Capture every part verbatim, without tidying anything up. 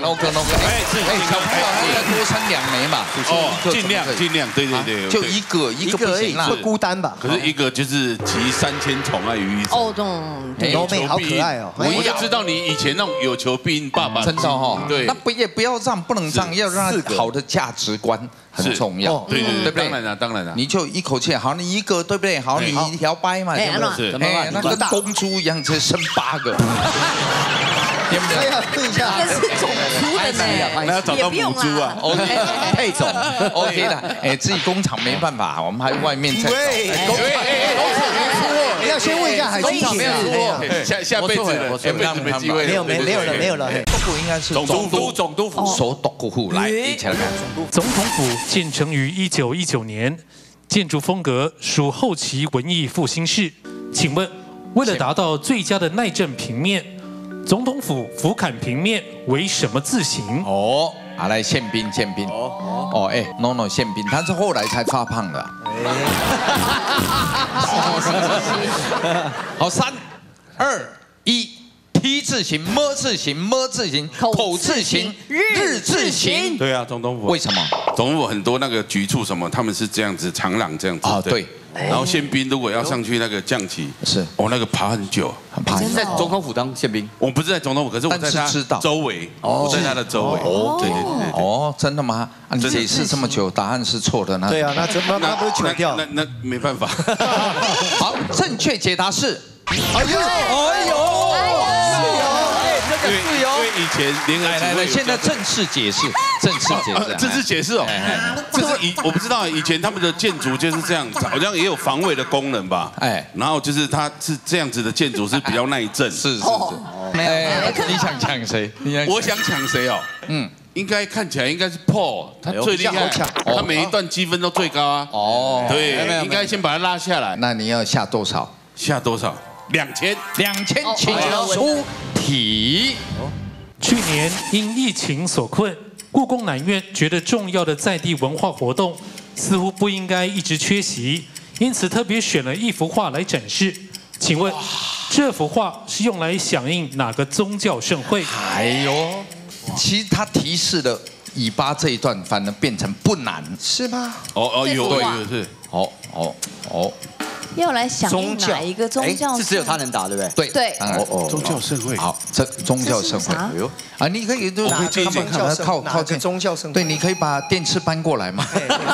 ，no 哥 no 哥，哎，哎，小朋友还要多生两枚嘛， 哦，尽量尽量，对对对， 就一个一个不行啦， 会孤单吧？ 可是一个就是集三千宠爱于一身。 哦，懂。 柔妹好可爱哦， 我就知道你以前那种有求必应爸爸， 真的哈， 对， 那不也不要让，不能让，要让他好的价值观很重要， 对对对不对？ 当然了，当然了， 你就一口气，好，你一个对不对？好，你一条掰嘛，对不对？哎，那跟公猪一样，直接生八个。 对不对？要对一下， 那是种猪的呢， 那要找到母猪啊 ，OK， 配种 ，OK 的。哎，自己工厂没办法，我们还外面在找。 对，工厂工厂没出货，你要先问一下海基姐。 没有出货， 下下辈子了，下辈子没机会了。 没有没没有了没有了。 总府应该是总督府，总督府， 首督府来一起来看。 总统府建成于一九一九年，建筑风格属后期文艺复兴式。请问，为了达到最佳的耐震平面，总统府俯瞰平面为什么字形？ 哦，啊，来宪兵，宪兵。哦哦，哎 ，no no， 宪兵，他是后来才发胖的。好，三、二、一。T 字形、么字形、么字形、口字形、日字形。 对啊，总统府。 为什么？ 总统府很多那个局处什么，他们是这样子，长廊这样子。 啊，对。 然后宪兵如果要上去那个降旗， 是， 哦，那个爬很久， 很爬。 在总统府当宪兵， 我不是在总统府，可是我在他周围，我在他的周围。 哦， 对对对。 哦，真的吗？你解释这么久，答案是错的呢？ 对啊，那怎么那不是糗掉？ 那那没办法。 好，正确解答是。 哎呦，哎呦。 因为因为以前联来来来，现在正式解释，正式解释， 正式解释哦。这是以我不知道，以前他们的建筑就是这样，好像也有防卫的功能吧？哎，然后就是它是这样子的建筑是比较耐震。 是是是。哎，你想抢谁？ 我想抢谁哦？嗯，应该看起来应该是 Paul， 他最厉害，他每一段积分都最高啊。哦，对，应该先把它拉下来。 那你要下多少？ 下多少？两千， 两千，请出题。 去年因疫情所困，故宫南院觉得重要的在地文化活动似乎不应该一直缺席，因此特别选了一幅画来展示。请问，这幅画是用来响应哪个宗教盛会？ 哎呦，其实它提示的尾巴这一段，反而变成不难， 是吗？ 哦哦，有对有是， 哦哦哦。 要来响应哪一个宗教？ 是只有他能答，对不对？ 对对。 哦哦，宗教盛会。 好，这宗教盛会。哎呦，啊，你可以就哪个宗教靠靠近宗教盛会？ 对，你可以把电视搬过来嘛。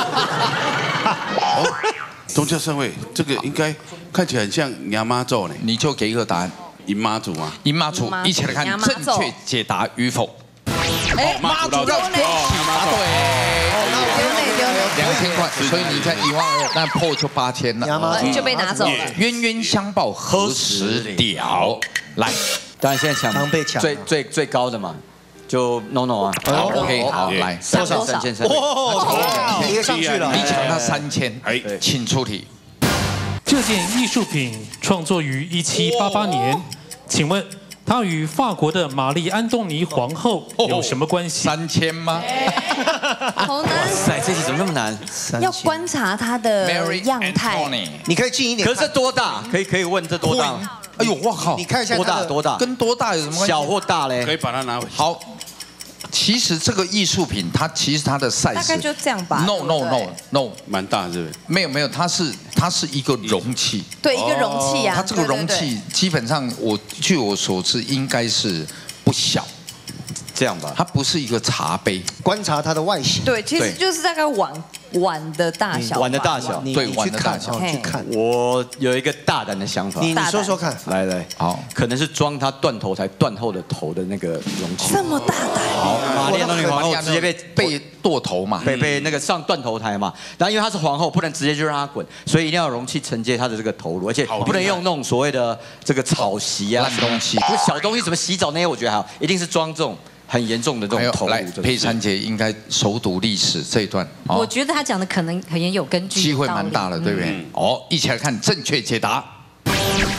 哦，宗教盛会，这个应该看起来很像娘妈咒呢。 你就给一个答案， 迎妈祖吗？ 迎妈祖，一起来看正确解答与否。 哎， 妈祖绕口，答对。两千块，所以你看一万二，但破就八千了， 就被拿走了。 冤冤相报何时了？来， 当然现在抢被抢最最最高的嘛，就 no no 啊。 好 ，OK， 好，来多少？三千三。 哇，贴上去了， 你抢他三千，哎，请出题。 这件艺术品创作于一七八八年，请问它与法国的玛丽安东尼皇后有什么关系？ 三千吗？ 好难！ 哇塞，这题怎么那么难？ 要观察它的样态。 你可以近一点。 可是这多大？可以可以问这多大？ 哎呦，我靠！ 你看一下多大多大？ 跟多大有什么关系？ 小或大嘞？ 可以把它拿回去。 好。其实这个艺术品，它其实它的 size 大概就这样吧。 No no no no， 蛮大是不是？ 没有没有，它是它是一个容器。 对，一个容器啊。 它这个容器基本上，我据我所知应该是不小。 这样吧， 它不是一个茶杯。 观察它的外形。 对，其实就是大概碗碗的大小。 碗的大小， 对，碗的大小。 去看。 我有一个大胆的想法。 你你说说看。 来来， 好， 可能是装它断头台断后的头的那个容器。 这么大胆。 好，玛丽安东尼皇后直接被被剁头嘛， 被被那个上断头台嘛。然后因为她是皇后，不能直接就让她滚，所以一定要有容器承接她的这个头颅，而且不能用那种所谓的这个草席啊烂东西。 不是小东西，什么洗澡那些，我觉得还好，一定是装这种。很严重的这种头颅。 来，佩珊姐应该熟读历史这一段。 我觉得他讲的可能很有根据， 机会蛮大的，对不对？哦，一起来看正确解答。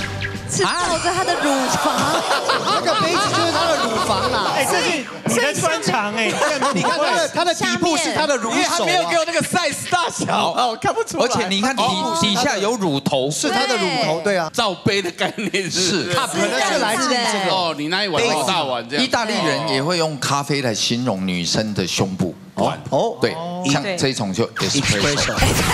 是抱着他的乳房， 那个杯子就是他的乳房啦。 哎，这是你的专长哎， 你看他的他的底部是他的乳手， 他没有给我那个 size 大小啊，我看不出来。 而且你看底底下有乳头， 是他的乳头，对啊， 罩杯的概念是， 它可能是来自于这个。 哦，你那一碗好大碗这样。 意大利人也会用咖啡来形容女生的胸部。 哦哦， 对，像这种就 espresso。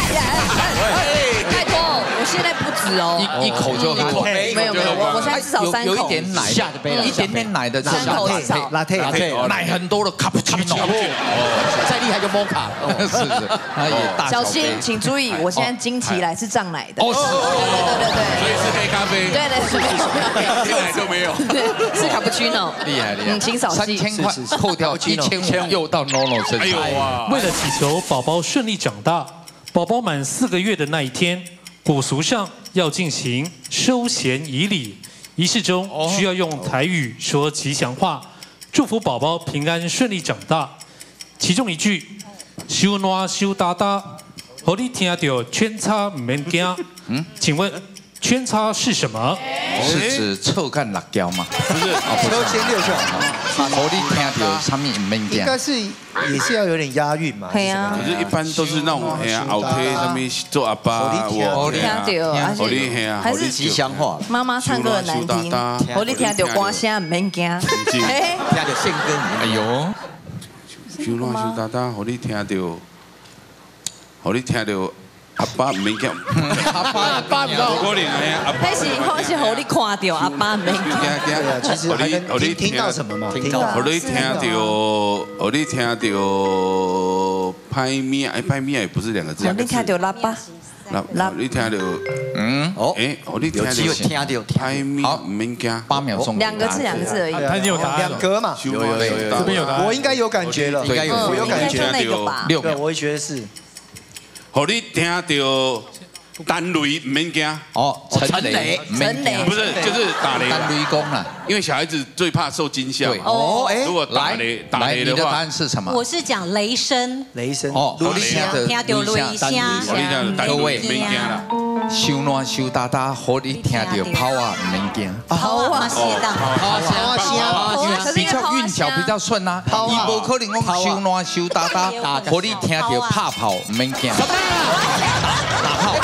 拜托，我现在不止哦， 一一口就喝完， 没有没有，我我现在至少三口， 有一点奶， 下的杯， 一点点奶的这三口至少， 拉贴奶很多的 cappuccino， 再厉害就 mocha， 是是，它也大小心，请注意，我现在经期来是胀奶的。 哦，是， 对对对所以是黑咖啡， 对对对， 一点奶都没有， 是卡布奇诺， 厉害厉害， 嗯，请扫三地。 千块扣掉一千五，又到 Nono 身上。 为了祈求宝宝顺利长大，宝宝满四个月的那一天，古俗上要进行收贤仪礼，仪式中需要用台语说吉祥话，祝福宝宝平安顺利长大。其中一句“修暖修大大”，和你听到圈叉唔免惊。嗯，请问圈叉是什么？ 是指臭干辣椒吗？ 不是， 车千六下， 我你听到上面唔免惊应。该是也是要有点押韵嘛。 对啊， 可是一般都是那种哎呀，后推上面做阿爸， 我听到，而好厉害且啊， 还是吉祥话， 妈妈唱歌很难听，我你听到歌声唔免惊。 听到宪歌， 哎呦， 修暖修大大，互你听到，互你听到阿爸唔免惊， 阿爸阿爸不可能哎呀，阿爸迄是或是互你看到阿爸唔免惊。 对啊，其实还能听听到什么嘛？听到， 互你听到，互你听到拍面，哎，拍面也不是两个字， 你听到喇叭， 那你听到， 嗯， 哦， 哎，互你听到有机会听到听拍面唔免惊， 八秒钟， 两个字两个字而已。 他已经有答案了， 两格嘛， 有有有这边有答案。 我应该有感觉了， 应该有， 我有感就觉， 那个吧。 六对， 秒。 我也觉得是。 互你听到单雷唔免惊， 哦，陈雷， 陈雷不是就是打雷， 单雷公啦。 因为小孩子最怕受惊吓对嘛。 哦，哎如，果打来雷打来， 雷的话你的答案，是什么？ 我是讲雷声， 雷声哦， 雷好，你听的听到雷声， 我你讲单各位雷唔免惊啦。 修暖修大大，好你听到跑啊，唔免惊。 好啊，是的， 好香， 因为比较韵脚比较顺啊，伊无可能讲修暖修大大，好你听到怕跑唔免惊。打炮，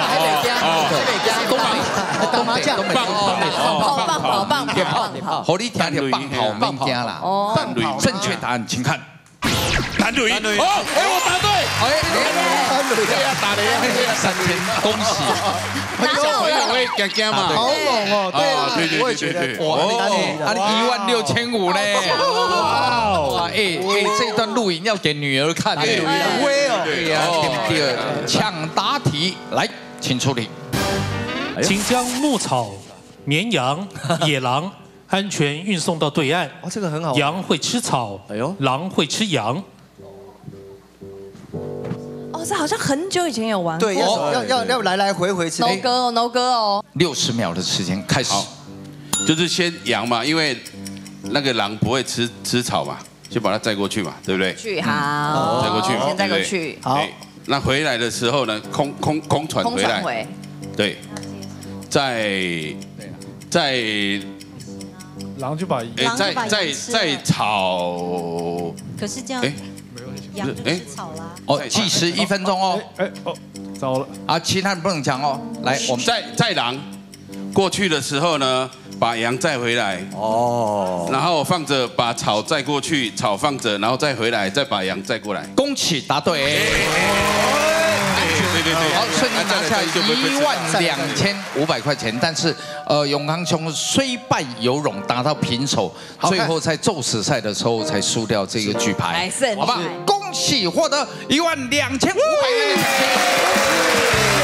打麻将， 东北棒棒跑棒跑棒跑， 好你听到棒跑唔免惊啦。 单雷， 正确答案，请看。 单雷，哦，哎，我答对， 哎，打雷，三千，恭喜！ 小朋友会惊惊嘛？ 好猛哦！对啊， 对对我也觉得， 对对对， 哇， 啊，一万六千五嘞！哇，哎哎，这段录影要给女儿看， 很威哦。 对呀，第二抢答题，来，请出题。 请将牧草、绵羊、野狼安全运送到对岸。 哦，这个很好玩。 羊会吃草， 哎呦狼会吃羊。 哦，这好像很久以前有玩过。 对，要要要要来来回回吃。 ，no 歌哦，no 歌哦。 六十秒的时间开始。 就是先羊嘛，因为那个狼不会吃吃草嘛，就把它载过去嘛，对不对？ 去好， 载过去嘛， 先载过对不对去， 好哎那回来的时候呢，空空空船空回来， 传回。 对，在在狼就把哎在狼就把在羊吃了在草， 可是这样哎， 羊就吃草啦。 哦，计时一分钟哦。 哎哦，糟了， 啊，其他人不能讲哦。来，我们在在狼过去的时候呢，把羊载回来， 哦， 然后放着把草载过去，草放着，然后再回来，再把羊载过来。 恭喜答对。 对对对， 好，顺利拿下一万两千五百块钱，但是呃，永康兄虽败犹荣，打到平手，最后在宙斯赛的时候才输掉这个举牌来，胜利好吧？恭喜获得一万两千五百元的奖金。